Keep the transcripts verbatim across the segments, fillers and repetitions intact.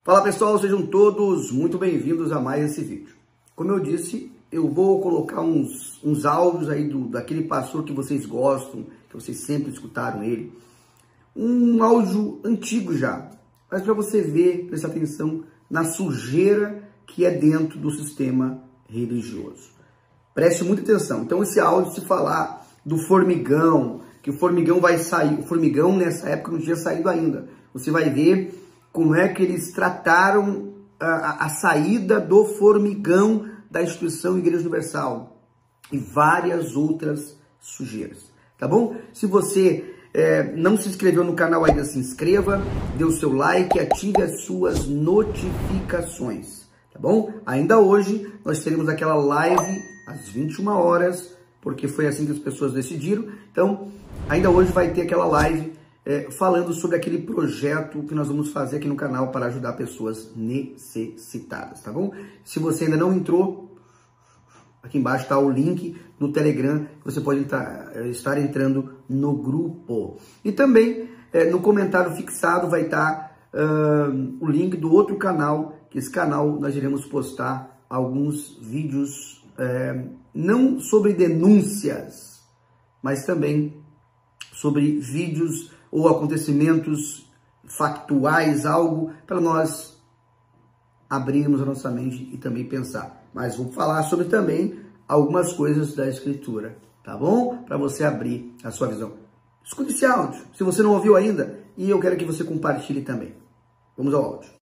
Fala pessoal, sejam todos muito bem-vindos a mais esse vídeo. Como eu disse, eu vou colocar uns, uns áudios aí do, daquele pastor que vocês gostam, que vocês sempre escutaram ele. Um áudio antigo já, mas para você ver, prestar atenção na sujeira que é dentro do sistema religioso. Preste muita atenção. Então esse áudio, se falar do formigão, que o formigão vai sair, o formigão nessa época não tinha saído ainda. Você vai ver como é que eles trataram a, a saída do formigão da instituição Igreja Universal e várias outras sujeiras, tá bom? Se você é, não se inscreveu no canal ainda, se inscreva, dê o seu like e ative as suas notificações, tá bom? Ainda hoje nós teremos aquela live às vinte e uma horas, porque foi assim que as pessoas decidiram. Então, ainda hoje vai ter aquela live É, falando sobre aquele projeto que nós vamos fazer aqui no canal para ajudar pessoas necessitadas, tá bom? Se você ainda não entrou, aqui embaixo está o link no Telegram, você pode entrar, estar entrando no grupo. E também é, no comentário fixado vai estar uh, o link do outro canal, que esse canal nós iremos postar alguns vídeos, é, não sobre denúncias, mas também sobre vídeos ou acontecimentos factuais, algo para nós abrirmos a nossa mente e também pensar. Mas vou falar sobre também algumas coisas da Escritura, tá bom? Para você abrir a sua visão. Escute esse áudio, se você não ouviu ainda, e eu quero que você compartilhe também. Vamos ao áudio.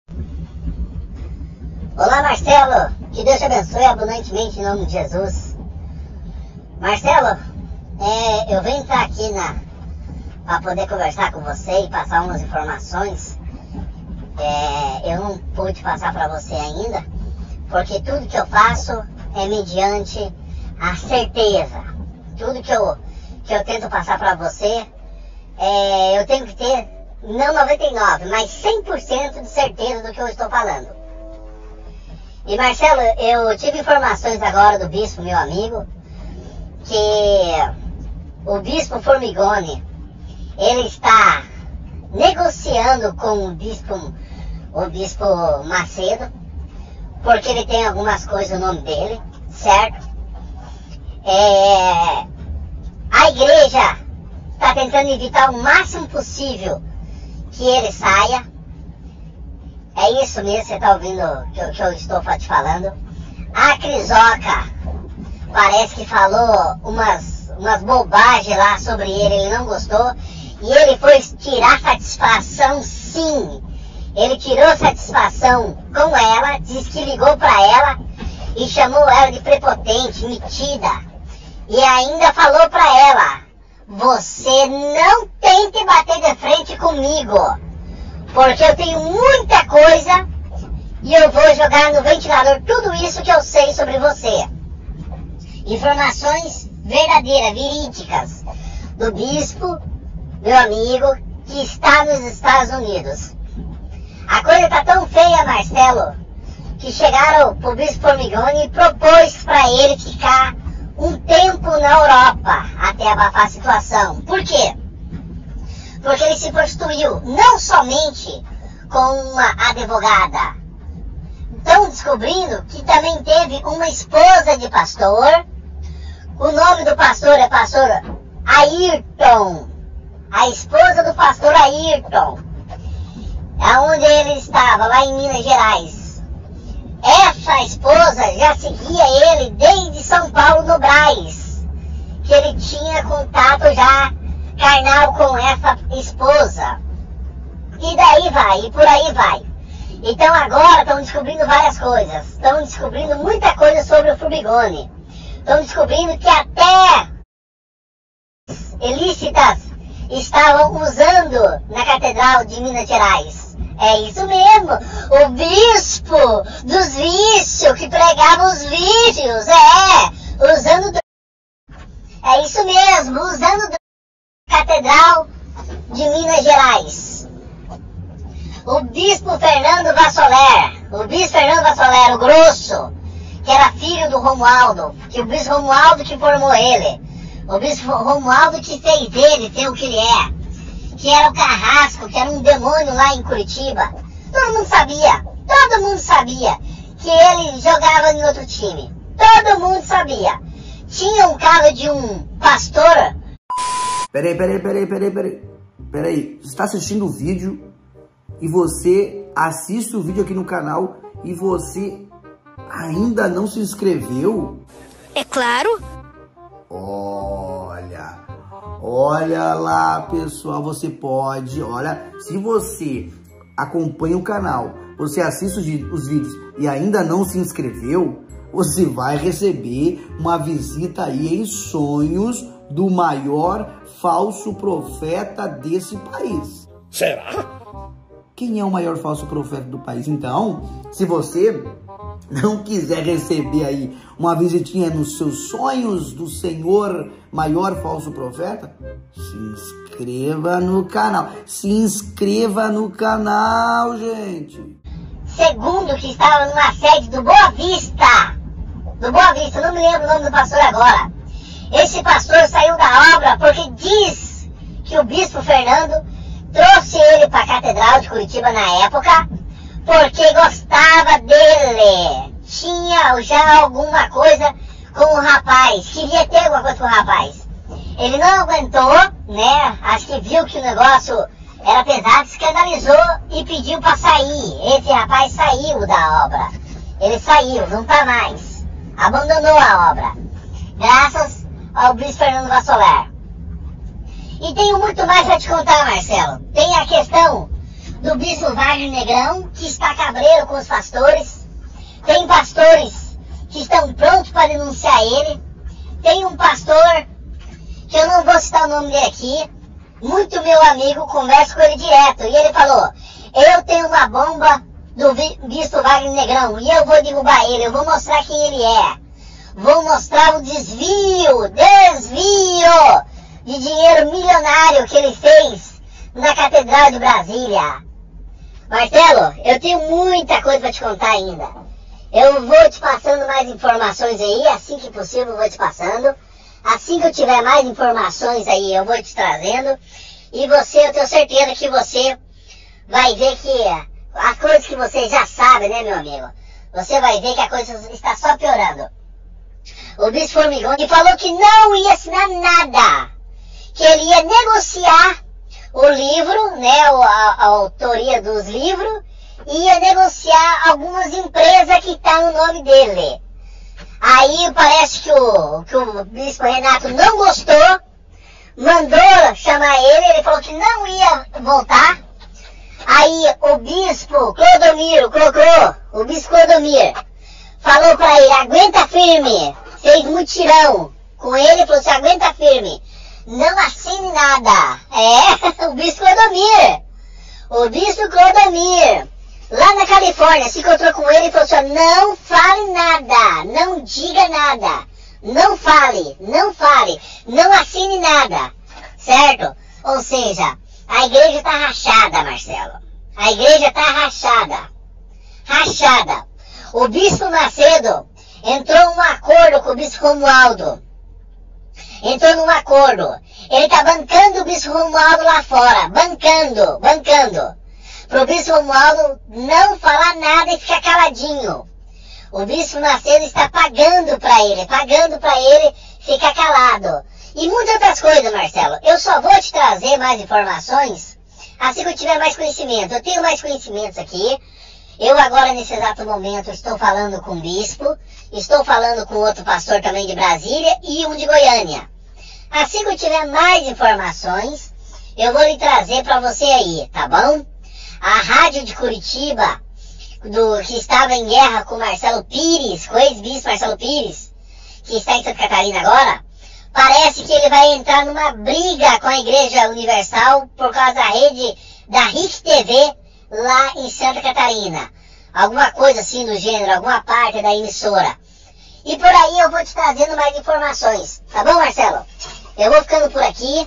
Olá, Marcelo, que Deus te abençoe abundantemente em nome de Jesus. Marcelo, é, eu venho entrar aqui na para poder conversar com você e passar umas informações. É, eu não pude passar para você ainda, porque tudo que eu faço é mediante a certeza. Tudo que eu, que eu tento passar para você, é, eu tenho que ter, não noventa e nove por cento, mas cem por cento de certeza do que eu estou falando. E Marcelo, eu tive informações agora do bispo, meu amigo, que o bispo Formigoni, ele está negociando com o bispo, o bispo Macedo, porque ele tem algumas coisas no nome dele, certo? É, a igreja está tentando evitar o máximo possível que ele saia. É isso mesmo, você está ouvindo que eu, que eu estou te falando. A Crisoca parece que falou umas, umas bobagens lá sobre ele, ele não gostou. E ele foi tirar satisfação, sim. Ele tirou satisfação com ela, disse que ligou para ela e chamou ela de prepotente, metida. E ainda falou para ela: você não tente bater de frente comigo, porque eu tenho muita coisa e eu vou jogar no ventilador tudo isso que eu sei sobre você. Informações verdadeiras, verídicas, do bispo, meu amigo, que está nos Estados Unidos. A coisa tá tão feia, Marcelo, que chegaram pro bispo Formigoni e propôs para ele ficar um tempo na Europa até abafar a situação. Por quê? Porque ele se prostituiu não somente com uma advogada. Estão descobrindo que também teve uma esposa de pastor. O nome do pastor é pastor Ayrton. A esposa do pastor Ayrton, aonde ele estava, lá em Minas Gerais. Essa esposa já seguia ele desde São Paulo, no Brás, que ele tinha contato já carnal com essa esposa. E daí vai, e por aí vai. Então agora estão descobrindo várias coisas. Estão descobrindo muita coisa sobre o Formigoni. Estão descobrindo que até ilícitas estavam usando na Catedral de Minas Gerais. É isso mesmo, o bispo dos vícios, que pregava os vícios, é, usando... É isso mesmo, usando a Catedral de Minas Gerais. O bispo Fernando Vassoler, o bispo Fernando Vassoler, o grosso, que era filho do Romualdo, que o bispo Romualdo que formou ele. O bispo Romualdo que fez ele ser o que ele é. Que era o Carrasco, que era um demônio lá em Curitiba. Todo mundo sabia. Peraí, peraí, peraí, peraí, peraí. Peraí, você está assistindo o vídeo e você assiste o vídeo aqui no canal e você ainda não se inscreveu? É claro. Olha, olha lá, pessoal, você pode, olha, se você acompanha o canal, você assiste os vídeos e ainda não se inscreveu, você vai receber uma visita aí em sonhos do maior falso profeta desse país. Será? Quem é o maior falso profeta do país? Então, se você não quiser receber aí uma visitinha nos seus sonhos do Senhor maior falso profeta, se inscreva no canal. Se inscreva no canal, gente. Segundo que estava numa sede do Boa Vista, do Boa Vista, não me lembro o nome do pastor agora. Esse pastor saiu da obra porque diz que o bispo Fernando trouxe ele para a Catedral de Curitiba na época porque gostava dele. Tinha já alguma coisa com o rapaz, queria ter alguma coisa com o rapaz. Ele não aguentou, né? Acho que viu que o negócio era pesado, escandalizou e pediu para sair. Esse rapaz saiu da obra. Ele saiu, não tá mais. Abandonou a obra. Graças ao bispo Fernando Vassoler. E tenho muito mais para te contar, Marcelo. Tem a questão do bispo Wagner Negrão, que está cabreiro com os pastores. Tem pastores que estão prontos para denunciar ele. Tem um pastor, que eu não vou citar o nome dele aqui, muito meu amigo, converso com ele direto. E ele falou, eu tenho uma bomba do bispo Wagner Negrão e eu vou derrubar ele, eu vou mostrar quem ele é. Vou mostrar o desvio, desvio de dinheiro milionário que ele fez na Catedral de Brasília. Marcelo, eu tenho muita coisa para te contar ainda. Eu vou te passando mais informações aí, assim que possível eu vou te passando. Assim que eu tiver mais informações aí, eu vou te trazendo. E você, eu tenho certeza que você vai ver que as coisas que você já sabe, né, meu amigo? Você vai ver que a coisa está só piorando. O bispo Formigoni falou que não ia assinar nada. Que ele ia negociar o livro, né, a, a autoria dos livros, e ia negociar algumas empresas que estão no nome dele. Aí parece que o, que o bispo Renato não gostou, mandou chamar ele, ele falou que não ia voltar. Aí o bispo Clodomiro, colocou, o bispo Clodomir, falou pra ele, aguenta firme, fez mutirão com ele, falou assim, aguenta firme, não assine nada. É, o bispo Clodomir, o bispo Clodomir, lá na Califórnia, se encontrou com ele e falou assim, não fale nada, não diga nada, não fale, não fale, não assine nada, certo? Ou seja, a igreja está rachada, Marcelo, a igreja está rachada, rachada. O bispo Macedo entrou num acordo com o bispo Romualdo, entrou num acordo, ele está bancando o bispo Romualdo lá fora, bancando, bancando. Pro bispo Romualdo não falar nada e ficar caladinho. O bispo Macedo está pagando para ele, pagando para ele ficar calado. E muitas outras coisas, Marcelo. Eu só vou te trazer mais informações assim que eu tiver mais conhecimento. Eu tenho mais conhecimentos aqui. Eu agora, nesse exato momento, estou falando com o bispo, estou falando com outro pastor também de Brasília e um de Goiânia. Assim que eu tiver mais informações, eu vou lhe trazer para você aí, tá bom? A rádio de Curitiba, do, que estava em guerra com Marcelo Pires, com o ex-bispo Marcelo Pires, que está em Santa Catarina agora, parece que ele vai entrar numa briga com a Igreja Universal por causa da rede da R I C T V lá em Santa Catarina. Alguma coisa assim do gênero, alguma parte da emissora. E por aí eu vou te trazendo mais informações. Tá bom, Marcelo? Eu vou ficando por aqui.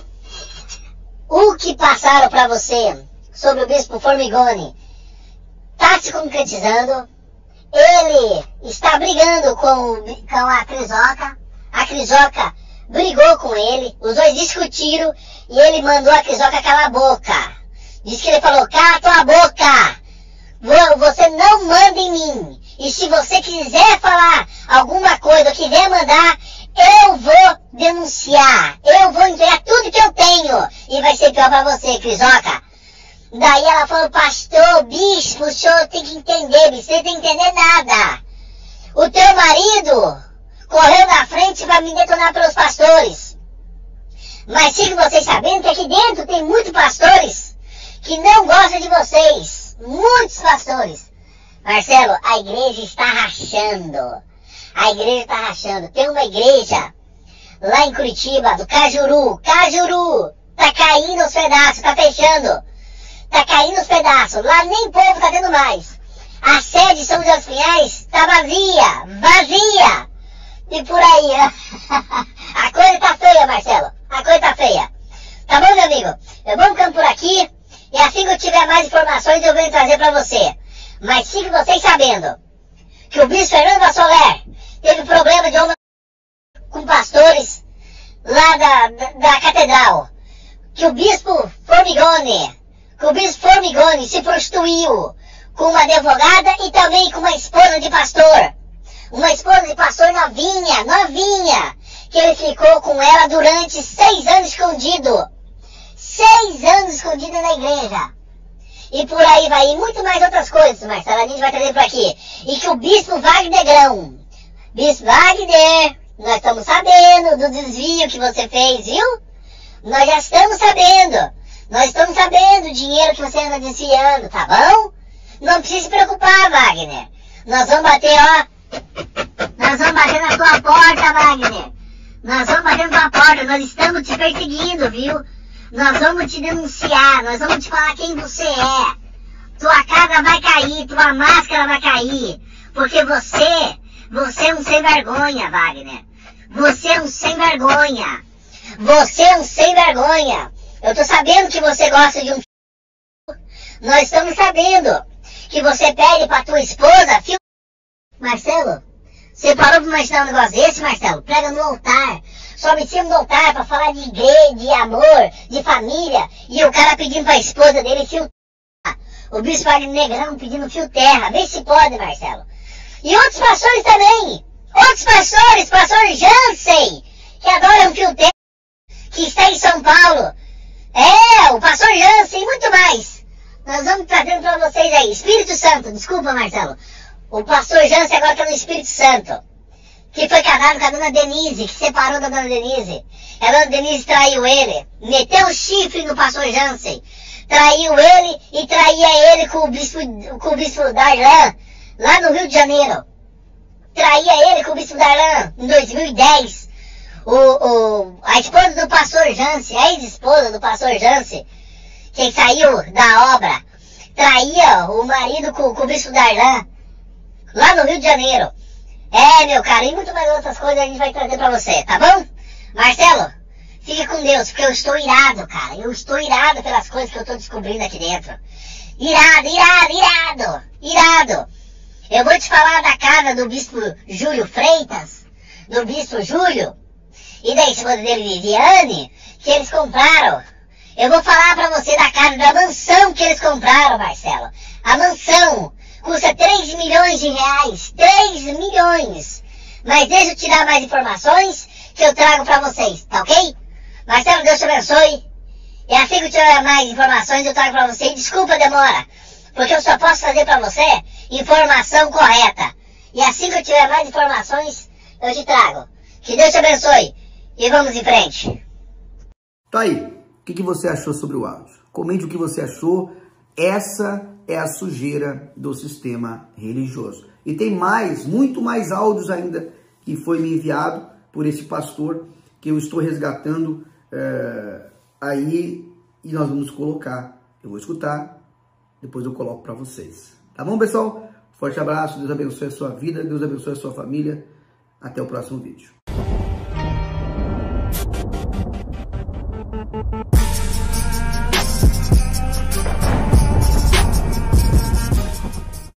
O que passaram para você sobre o bispo Formigoni está se concretizando. Ele está brigando com, com a Crisoca. A Crisoca brigou com ele. Os dois discutiram e ele mandou a Crisoca calar a boca. Diz que ele falou, cala tua boca. Você não manda em mim. E se você quiser falar alguma coisa, quiser mandar, eu vou denunciar. Eu vou entregar tudo que eu tenho pior pra você, Crisoca. Daí ela falou, pastor, bispo, o senhor tem que entender, bispo, você tem que entender nada. O teu marido correu na frente pra me detonar pelos pastores. Mas fiquem vocês sabendo que aqui dentro tem muitos pastores que não gostam de vocês. Muitos pastores. Marcelo, a igreja está rachando. A igreja está rachando. Tem uma igreja lá em Curitiba, do Cajuru. Cajuru. Tá caindo os pedaços, tá fechando. Tá caindo os pedaços. Lá nem povo tá tendo mais. A sede de São José dos Pinhais tá vazia. Vazia. E por aí, a coisa tá feia, Marcelo. A coisa tá feia. Tá bom, meu amigo? Eu vou ficando por aqui. E assim que eu tiver mais informações, eu venho trazer pra você. Mas fiquem vocês sabendo que o bispo Fernando Vassoler teve problema de homem com pastores lá da, da, da catedral. Que o bispo Formigoni, que o bispo Formigoni se prostituiu com uma advogada e também com uma esposa de pastor. Uma esposa de pastor novinha, novinha, que ele ficou com ela durante seis anos escondido. Seis anos escondido na igreja. E por aí vai, e muito mais outras coisas, Marcelo, a gente vai trazer por aqui. E que o bispo Wagner Grão, bispo Wagner, nós estamos sabendo do desvio que você fez, viu? Nós já estamos sabendo. Nós estamos sabendo o dinheiro que você anda desviando, tá bom? Não precisa se preocupar, Wagner. Nós vamos bater, ó. Nós vamos bater na tua porta, Wagner. Nós vamos bater na tua porta. Nós estamos te perseguindo, viu? Nós vamos te denunciar. Nós vamos te falar quem você é. Tua casa vai cair. Tua máscara vai cair. Porque você, você é um sem vergonha, Wagner. Você é um sem vergonha. Você é um sem vergonha. Eu tô sabendo que você gosta de um... Nós estamos sabendo que você pede pra tua esposa... Fil... Marcelo, você parou pra imaginar um negócio desse, Marcelo? Prega no altar. Sobe em cima do altar pra falar de igreja, de amor, de família. E o cara pedindo pra esposa dele fio terra. O bispo Wagner Negrão pedindo fio terra. Vê se pode, Marcelo. E outros pastores também. Outros pastores, pastor Jansen, que adoram fio terra, que está em São Paulo. É, o pastor Jansen e muito mais. Nós vamos trazendo pra vocês aí. Espírito Santo, desculpa, Marcelo. O pastor Jansen agora está no Espírito Santo. Que foi casado com a dona Denise, que separou da dona Denise. A dona Denise traiu ele. Meteu o chifre no pastor Jansen. Traiu ele e traía ele com o bispo, com o bispo Darlan, lá no Rio de Janeiro. Traía ele com o bispo Darlan em dois mil e dez. O, o, a esposa do pastor Jansen, a ex-esposa do pastor Jansen, que saiu da obra, traía o marido com, com o bispo Darlan, lá no Rio de Janeiro. É, meu cara, e muito mais outras coisas a gente vai trazer pra você, tá bom? Marcelo, fique com Deus, porque eu estou irado, cara. Eu estou irado pelas coisas que eu tô descobrindo aqui dentro. Irado, irado, irado, irado. Eu vou te falar da casa do bispo Júlio Freitas, do bispo Júlio, e da esposa dele, Viviane, que eles compraram. Eu vou falar pra você da casa, da mansão que eles compraram, Marcelo. A mansão custa três milhões de reais. três milhões. Mas deixa eu te dar mais informações que eu trago pra vocês, tá ok? Marcelo, Deus te abençoe. E assim que eu tiver mais informações eu trago pra você. E desculpa a demora, porque eu só posso trazer pra você informação correta. E assim que eu tiver mais informações, eu te trago. Que Deus te abençoe. E vamos em frente. Tá aí. O que, que você achou sobre o áudio? Comente o que você achou. Essa é a sujeira do sistema religioso. E tem mais, muito mais áudios ainda que foi me enviado por esse pastor, que eu estou resgatando é, aí, e nós vamos colocar. Eu vou escutar, depois eu coloco para vocês. Tá bom, pessoal? Forte abraço, Deus abençoe a sua vida, Deus abençoe a sua família. Até o próximo vídeo.